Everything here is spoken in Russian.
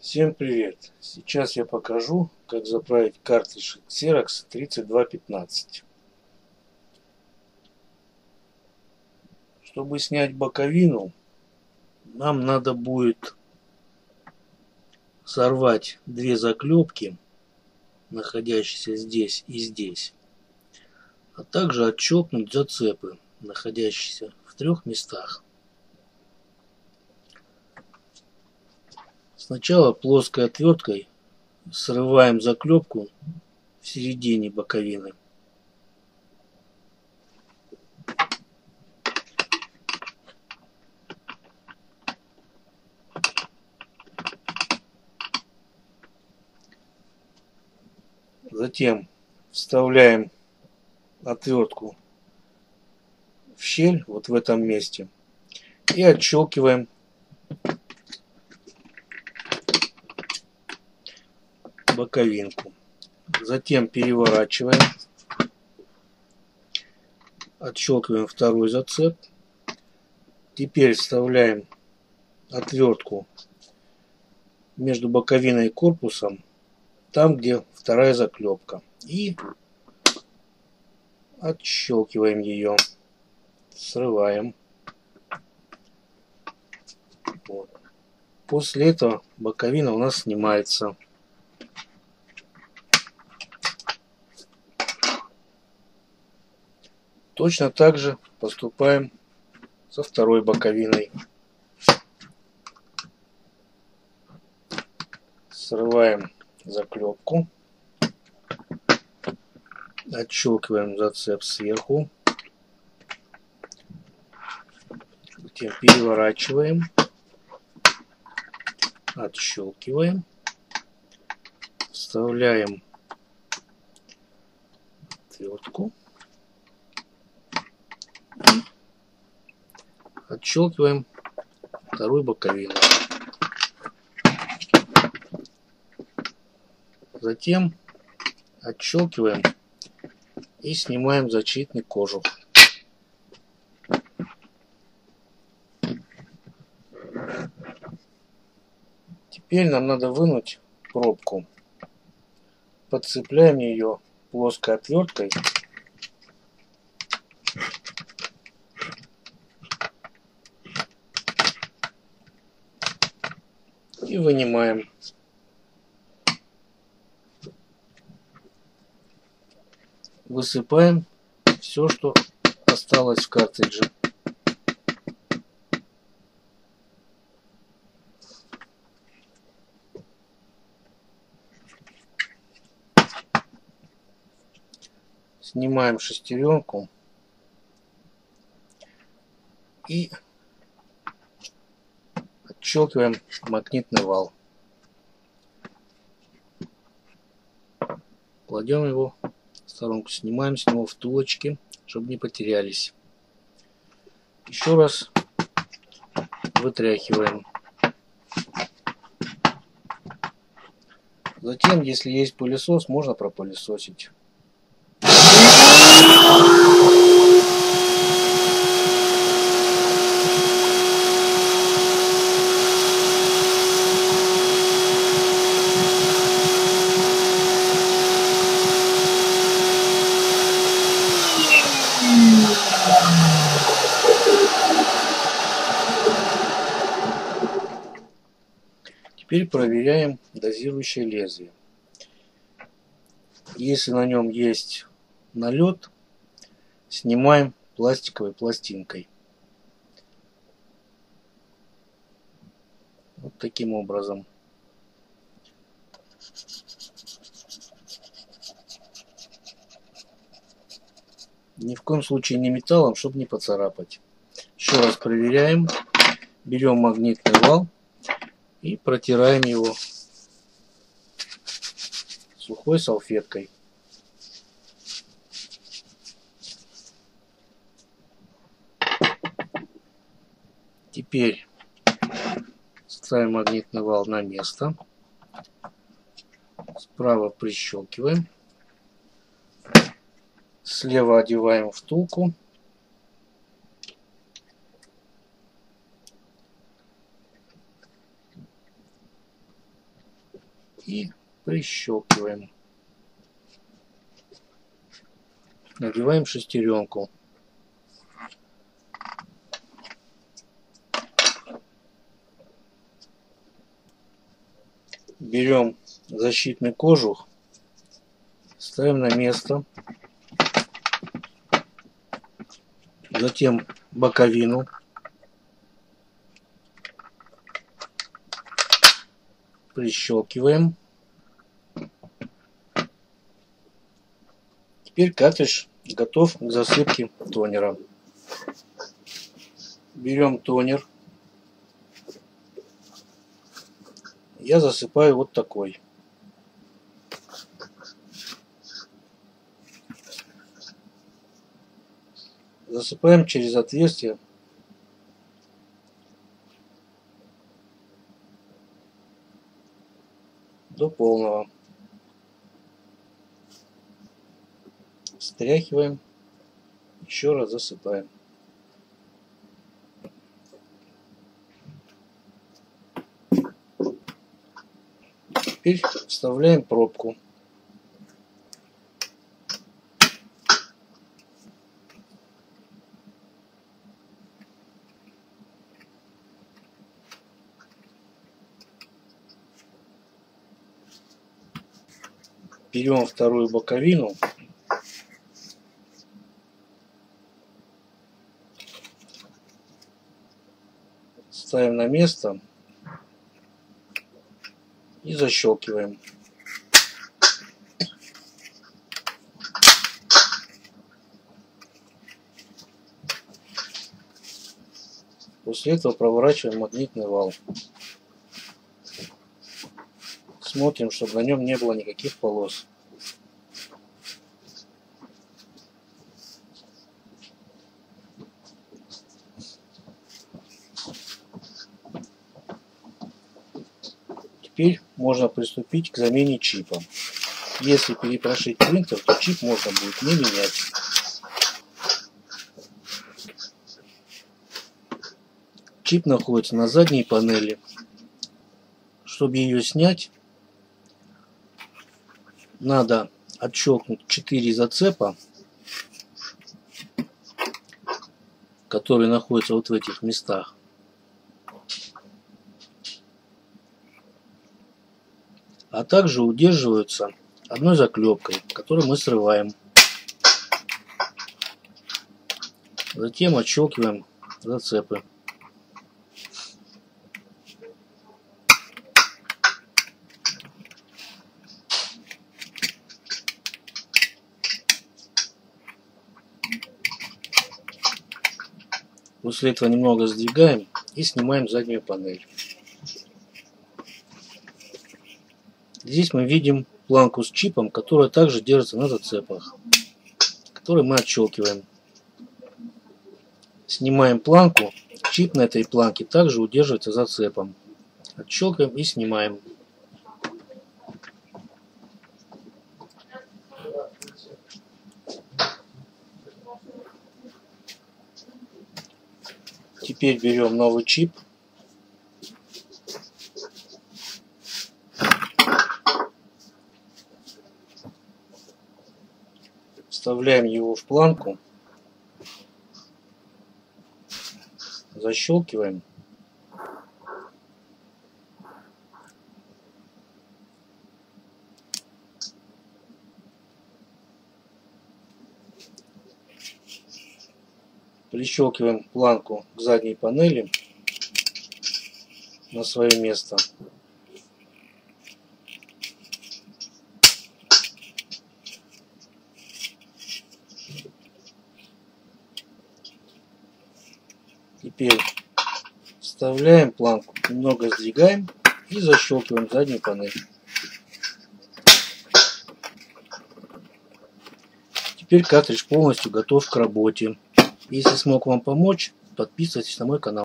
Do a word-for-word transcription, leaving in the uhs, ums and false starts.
Всем привет! Сейчас я покажу, как заправить картридж Xerox тридцать два пятнадцать. Чтобы снять боковину, нам надо будет сорвать две заклепки, находящиеся здесь и здесь, а также отщелкнуть зацепы, находящиеся в трех местах. Сначала плоской отверткой срываем заклепку в середине боковины. Затем вставляем отвертку в щель вот в этом месте и отщелкиваем боковинку. Затем переворачиваем, отщелкиваем второй зацеп. Теперь вставляем отвертку между боковиной и корпусом, там где вторая заклепка, и отщелкиваем ее, срываем. Вот. После этого боковина у нас снимается. Точно так же поступаем со второй боковиной. Срываем заклепку, отщелкиваем зацеп сверху, затем переворачиваем, отщелкиваем, вставляем отвертку, отщелкиваем вторую боковину. Затем отщелкиваем и снимаем защитный кожух. Теперь нам надо вынуть пробку. Подцепляем ее плоской отверткой. И вынимаем. Высыпаем все, что осталось в картридже. Снимаем шестеренку и отщелкиваем магнитный вал. Кладем его в сторонку, снимаем с него втулочки, чтобы не потерялись. Еще раз вытряхиваем. Затем, если есть пылесос, можно пропылесосить. Теперь проверяем дозирующее лезвие. Если на нем есть налет, снимаем пластиковой пластинкой. Вот таким образом. Ни в коем случае не металлом, чтобы не поцарапать. Еще раз проверяем. Берем магнитный вал и протираем его сухой салфеткой. Теперь ставим магнитный вал на место. Справа прищелкиваем. Слева одеваем втулку. и прищелкиваем. Надеваем шестеренку. Берем защитный кожух, ставим на место. Затем боковину. Прищелкиваем. Теперь картридж готов к засыпке тонера. Берем тонер. Я засыпаю вот такой. Засыпаем через отверстие до полного. Встряхиваем, еще раз засыпаем. Теперь вставляем пробку. Берем вторую боковину. Ставим на место и защелкиваем. После этого проворачиваем магнитный вал. Смотрим, чтобы на нем не было никаких полос. Теперь можно приступить к замене чипа. Если перепрошить принтер, то чип можно будет не менять. Чип находится на задней панели. Чтобы ее снять, надо отщелкнуть четыре зацепа, которые находятся вот в этих местах. А также удерживаются одной заклепкой, которую мы срываем. Затем отщелкиваем зацепы. После этого немного сдвигаем и снимаем заднюю панель. Здесь мы видим планку с чипом, которая также держится на зацепах, который мы отщелкиваем. Снимаем планку, чип на этой планке также удерживается зацепом. Отщелкиваем и снимаем. Теперь берем новый чип. Вставляем его в планку. Защелкиваем. Прищелкиваем планку к задней панели на свое место. Теперь вставляем планку, немного сдвигаем и защелкиваем заднюю панель. Теперь картридж полностью готов к работе. Если смог вам помочь, подписывайтесь на мой канал.